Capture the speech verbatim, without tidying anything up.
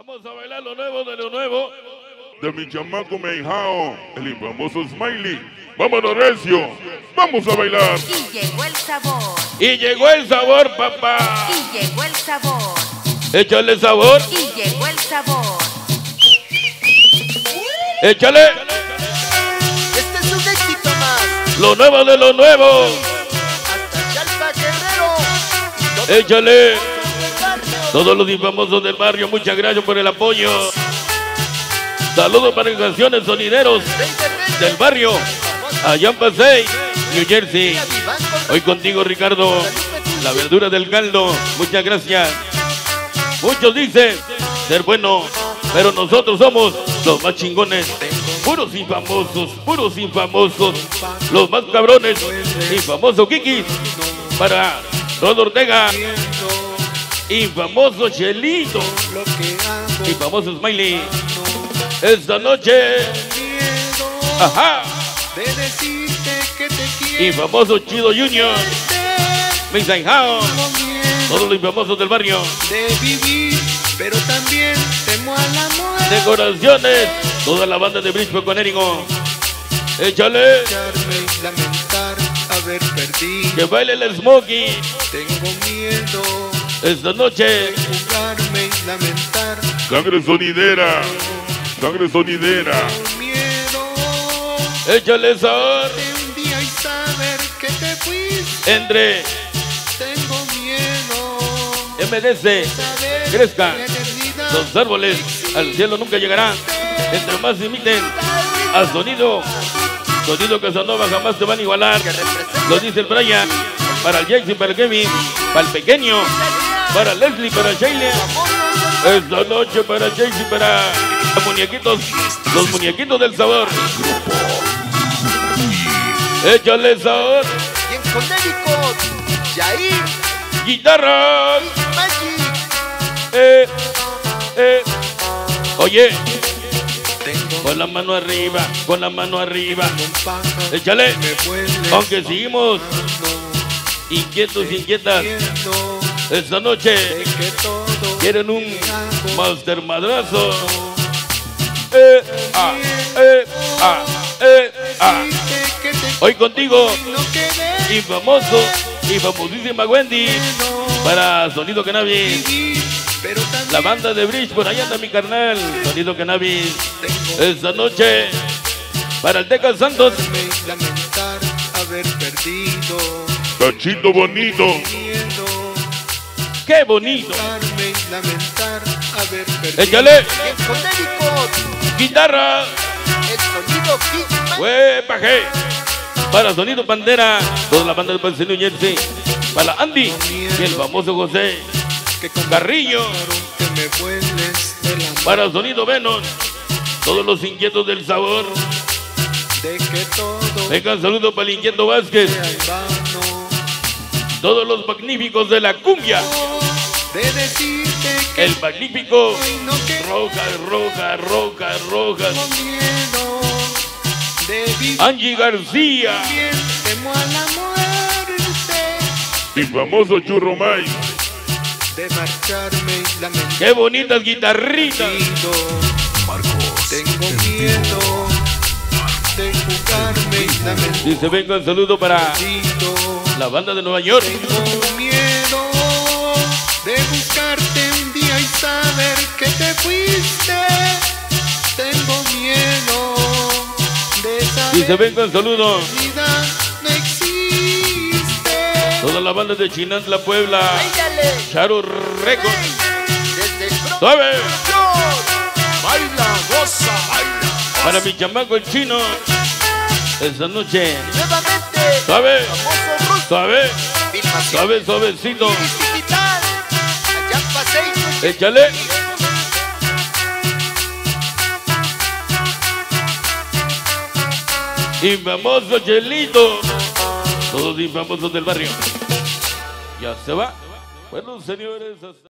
Vamos a bailar lo nuevo de lo nuevo de mi chamaco Meijao, el infamoso Smiley. Vámonos, recio, vamos a bailar. Y llegó el sabor. Y llegó el sabor, papá. Y llegó el sabor. Échale sabor. Y llegó el sabor. Échale. Este es un éxito más. Lo nuevo de lo nuevo. Hasta Chalpa Guerrero. Échale. Todos los infamosos del barrio, muchas gracias por el apoyo. Saludos para las canciones sonideros del barrio, allá en Pasay, New Jersey. Hoy contigo, Ricardo, la verdura del caldo. Muchas gracias. Muchos dicen ser bueno, pero nosotros somos los más chingones. Puros infamosos, puros infamosos, los más cabrones. Infamoso Kikis para Rod Ortega. Infamoso Chelito. Infamoso Smiley. Esta noche. Ajá. Infamoso Chido Junior. Meijao. Todos los infamosos del barrio. De vivir, pero también temo a la muerte. Decoraciones. Toda la banda de Bridgeport con Érico. Échale. Y lamentar haber perdido. Que baile el Smokey. Tengo miedo. Esta noche. Jugarme y lamentar. Sangre sonidera. Sangre sonidera. Tengo miedo. Échale sabor. De un día y saber que te fuiste. Entre Tengo miedo. M D C. Saber Crezca. que la eternidad Los árboles al cielo nunca llegarán. Entre más imiten al sonido. Sonido Casanova jamás te van a igualar. Lo dice el Brian. Para el Jackson, para el Kevin, para el pequeño, para Leslie, para Shailene. Esta noche para Jackson, para los muñequitos, los muñequitos del sabor. Échale sabor. Y en Connecticut, Jair Guitarras. Magic. Eh, eh. Oye, tengo con la mano arriba, con la mano arriba. un pájaro Échale. que me vuelve Aunque seguimos inquietos, inquietas. viendo Esta noche de que todo quieren un que hago master madrazo. Eh, ah, eh, ah, eh, ah. dice que te Hoy contigo, y no quedé infamoso y famosísima Wendy. Para Sonido Cannabis, vivir, pero también la banda de Bridge, por allá anda mi carnal. Sonido Cannabis. tengo Esta noche, para el Teca Santos. y lamentar haber perdido Cachito bonito. miedo, Qué bonito. darme y lamentar haber perdido. Échale. Y en Connecticut, Guitarra. el sonido Kid Magic. Huepaje. Para Sonido Bandera, toda la banda de Pasay, New Jersey. Para Andy y el famoso José que como Carrillo. que me vueles de la mano, Para Sonido Venom, todos los inquietos del sabor. de que todo Vengan saludos para el inquieto Vázquez. sea en vano, Todos los magníficos de la cumbia. de decirte que El magnífico hoy no quedé Roja, Roja, Roja, Roja. con miedo, de vivir Angie García. bien, temo a la muerte, Y famoso Churro May. de marcharme y lamentar. Qué bonitas guitarritas. Tengo miedo de jugarme y lamentar. Dice, vengan saludo para la banda de Nueva York. Tengo miedo de buscarte un día y saber que te fuiste. Tengo miedo de saber Dice, vengan saludo que mi vida no existe. toda la banda de Chinantla, Puebla. Báilale. Charo Record. Desde el Bronx, Suave. baila, goza, baila. Para mi chamaco el chino. Esta noche. Nuevamente, Suave. famoso Bruce. Suave. Filmación Suave, suavecito. digital. Allá en Pasay, New Jersey. Échale. Infamoso Chelito. Todos infamosos del barrio. Ya se va. Bueno, señores, hasta